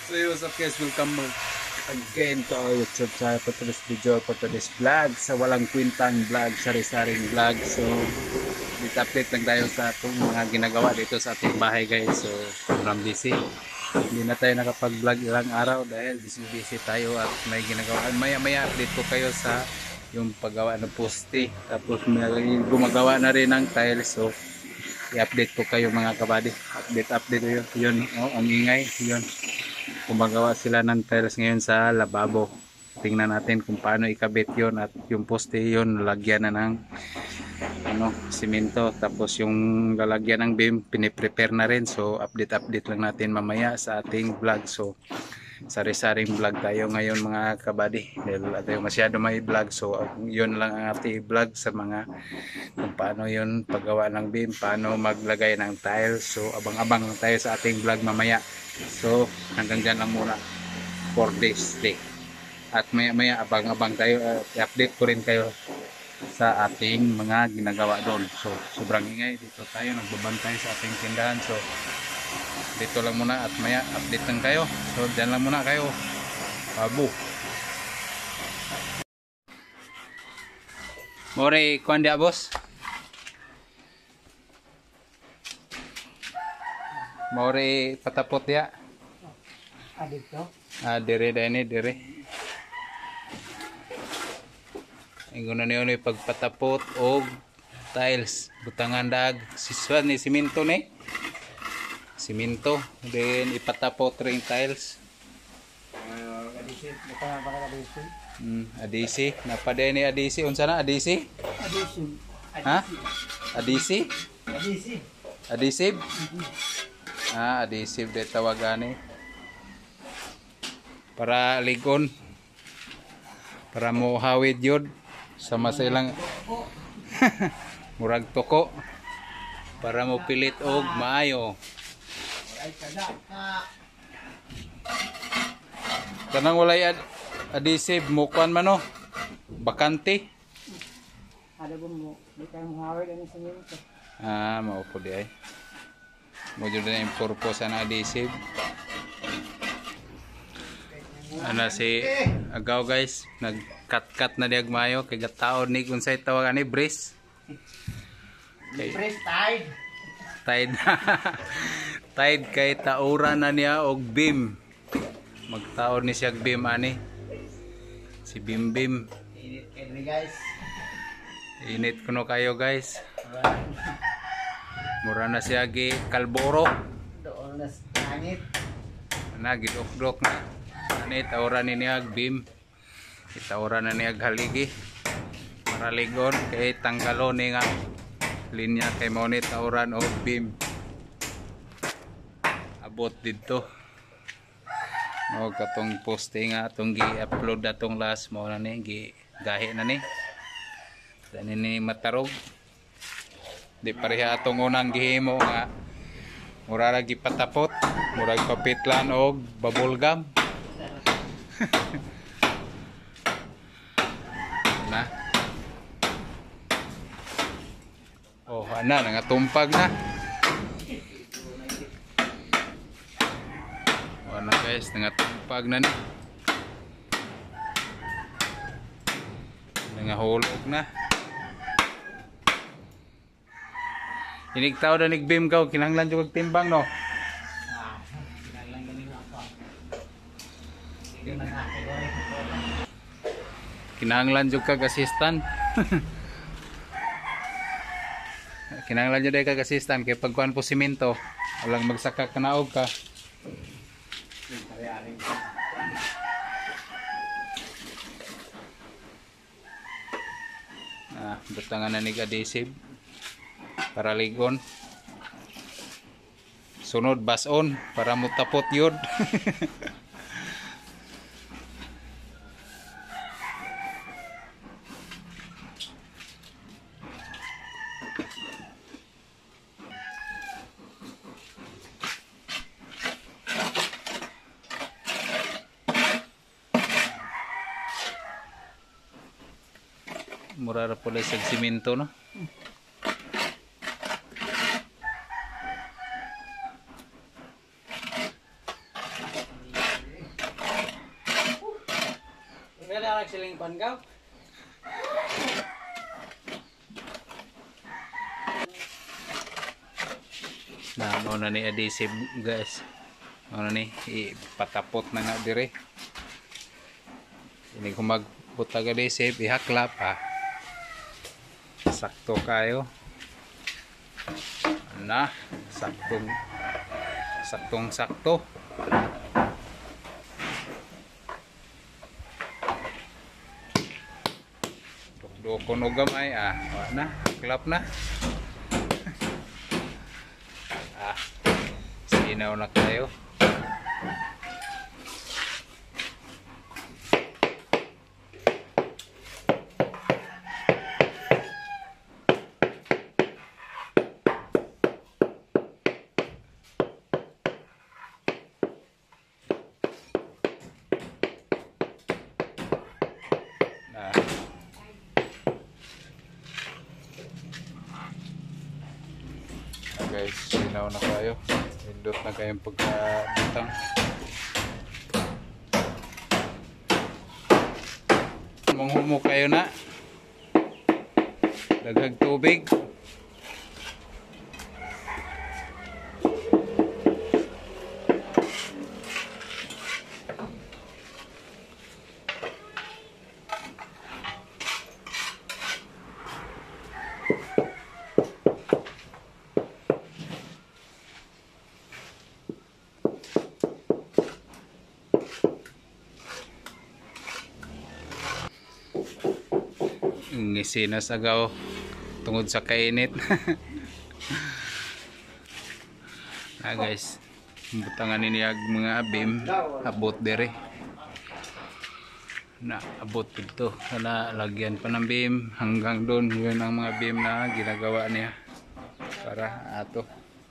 So what's up guys, welcome back again to our YouTube channel for today's video, for today's vlog, sa walang kwintang vlog, sari-saring vlog. So update lang tayo sa itong mga ginagawa dito sa ating bahay guys. So sobrang busy, hindi na tayo nakapag-vlog ilang araw dahil busy tayo at may ginagawa. Maya update ko kayo sa yung paggawa ng poste, tapos may gumagawa na rin ng tiles. So i-update ko kayo mga kabady, update yun. Oh, ang ingay yun, gumagawa sila ng tiles ngayon sa lababo. Tingnan natin kung paano ikabit yon, at yung poste yon lalagyan na ng simento, tapos yung lalagyan ng beam piniprepare na rin. So update lang natin mamaya sa ating vlog. So sari-saring vlog tayo ngayon mga kabady dahil tayo masyado may vlog. So yun lang ang ating vlog sa mga kung paano yun paggawa ng beam, paano maglagay ng tiles. So abang-abang tayo sa ating vlog mamaya. So hanggang dyan lang muna for this day, at maya abang-abang tayo. I-update ko rin kayo sa ating mga ginagawa doon. So sobrang ingay dito, tayo nagbabantay sa ating tindahan. So dito lang muna at maya update lang kayo. So dyan lang muna kayo, babu. More kuan dia boss, more patapot ya. Adito. Dire dani dire. Inguna niyo ni pagpatapot og tiles, butangan dag siswa ni simento ni. Simento, then ipatapot ring tiles. Adisi, bukan apa adisi. Adisi, napade ni adisi, unsa na adisi? Adisi. Ha? Adisi? Adisi. Adhesive? Adhesive de tawagani. Para ligon, para mo hawid yun sama sa ilang murag toko, para mo pilit og maayo. Kanang walay adhesive mo kuan man no, bakante. Ada bumbu, di kayu hawid ini semento. Mao po di ay. Mo jud na yung purpose ng adhesive. Ana si agaw guys, nag-cut na diag mayo kay gataon ni kung say tawagan ni brace. Brace tied. Tide. Tide kay tauran na niya og beam. Magtaon ni siya beam ani. Si Bim. Init kay guys. Init kuno kayo guys. Mura na siya gi kalboro. Doon na langit. Na gidok-dok na. Ani tauran ni niya og beam. Itauran na niya haligi. Para ligon kay tanggalon ni nga linya kay mo ni tauran og beam. Abot dito. O katong poste nga atong gi-upload atong last mo na ni gahi na ni. Dani ni matarog. Di pareha atong unang gihimo nga mura ra gipatapot, mura papitlan og bubble gum. Na. Oh, ana nangatumpag na. Ano guys, nangatumpag na ni. Nangahulog na. Inigtaw na nigbim ka, kinahanglan jud kag timbang no. Kinahanglan ganing apa. Kinahanglan jud kag assistant. Kinahanglan jud kag assistant kay pagkuan po simento, walang magsaka kanaog ka. Butangan na ni adhesive para ligon. Sunod bason para mutapot yun. Mura ra pala sa simento no. siling panggaw. Na mo na ni adhesive guys. Ano ni ipatapot na nga dire. Ini kung magbutag adhesive ihaklap sakto kayo. Na saktong sakto. Dukon og gamay wa na haklap na. Sinaw na kayo. Guys, sinaw na kayo. Pindot na kayong pagkabutang. Manghumo kayo na. Daghag tubig. Ngisi na sagaw tungod sa kainit. Guys, butangan ini mga abim abot dire na abot dito na lagyan pa ng beam hanggang doon. Yun ang mga beam na ginagawa niya para ato.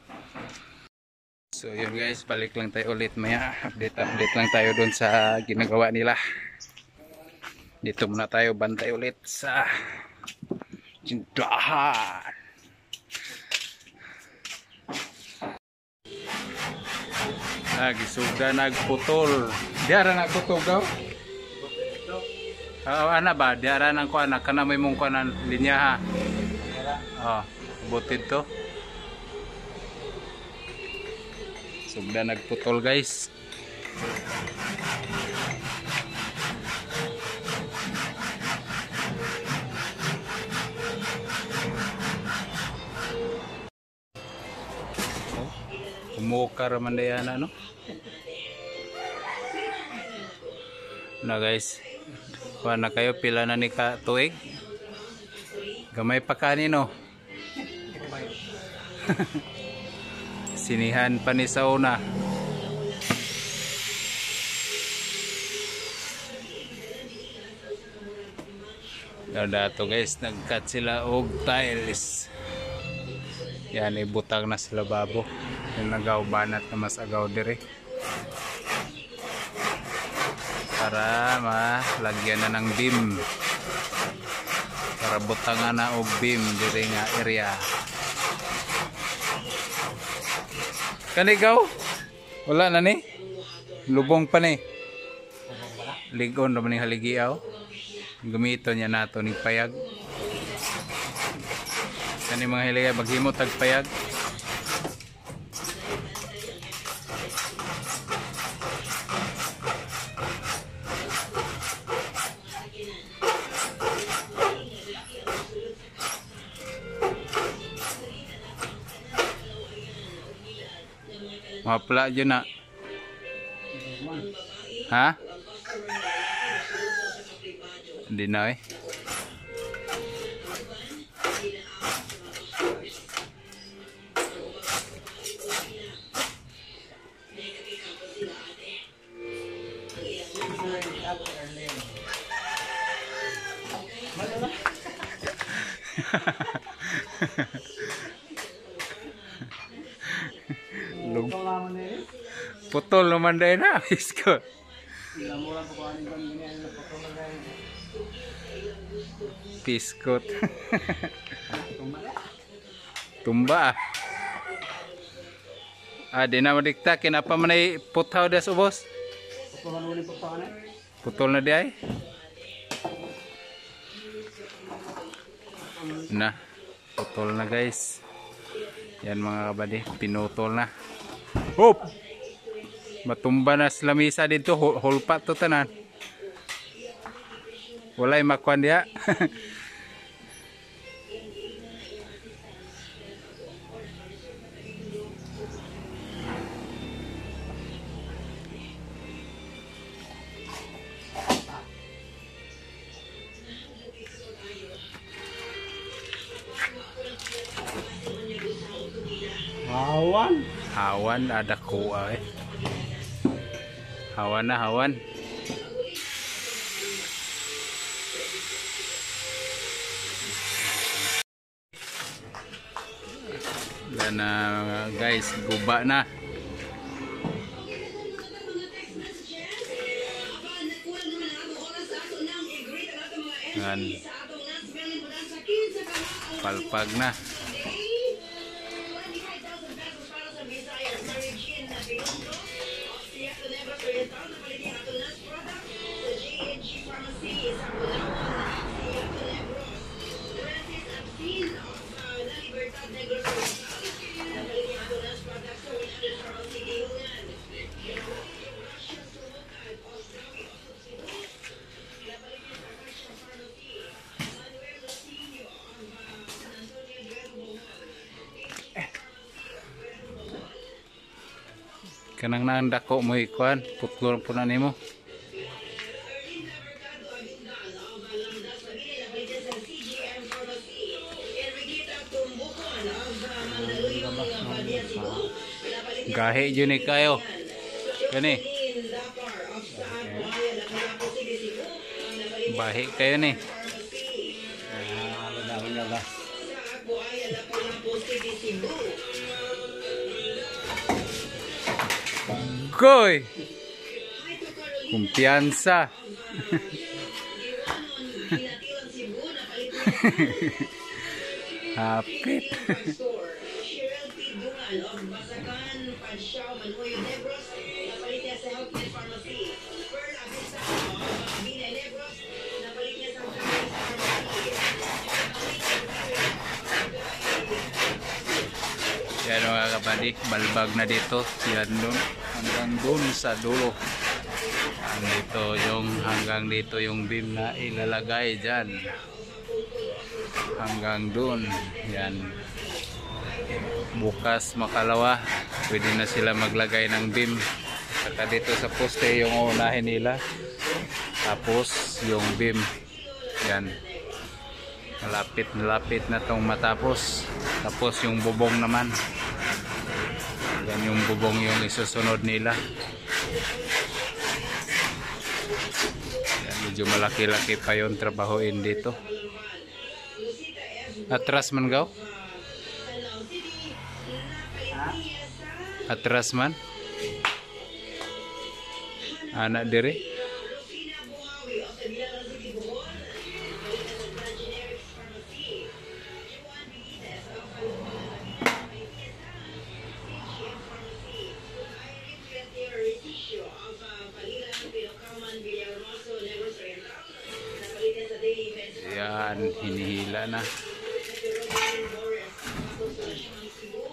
So yun guys, balik lang tayo ulit maya, update lang tayo doon sa ginagawa nila. Dito muna tayo bantay ulit sa tindahan. Nagisuga nagputol. Diara nagputol daw. Ana ba? Diara nang kuan kana may mong kuan linya ha. Butid to. Sugda nagputol guys. Umukar man yan ano na guys, kuha na kayo pila na ni ka tuig gamay pa kanino. Sinihan pa ni sa una. Dada to guys, nagkat sila og tiles. Yan ibutang na sa lababo. Yung nagaw banat na mas agaw dire para malagyan na ng beam, para butangan na og beam dire nga area. Kanigaw wala na ni lubong pa ni ligon naman ni haligiaw. Gumito niya nato ni payag kani mga hiligay maghimo tag payag. Mapla dyan na. Ha? Hindi na eh. Putol naman dahil na, biskot. Biskot. Tumba. Di na madikta, kinapa man ay putaw das ubos? Putol na di ay? Na, putol na guys. Yan mga kabady, pinutol na. Hop! Matumba na sa lamisa dito, hulpat to tanan. Walay makuan dia. Hawan ada kuah eh. Hawan na hawan. Dan guys, guba na. Dan palpag na. Kanang naandako mo ikuan, putlor po na nimo. Gahe yun eh kayo. Gani. Bahe kayo ni. Koy! Kumpiyansa! Hapit! Yan mga kabady, balbag na dito. Yan doon, hanggang doon sa dulo. Hanggang dito yung beam na ilalagay dyan. Hanggang doon. Yan. Bukas makalawa, pwede na sila maglagay ng beam. Saka dito sa poste yung unahin nila. Tapos yung beam. Yan. Malapit na tong matapos. Tapos yung bubong naman. Yan yung bubong yung isusunod nila. Yan, medyo malaki-laki pa yung trabahoin dito. Atras man gaw? Atras man? Anak diri? Yan, hinihila na.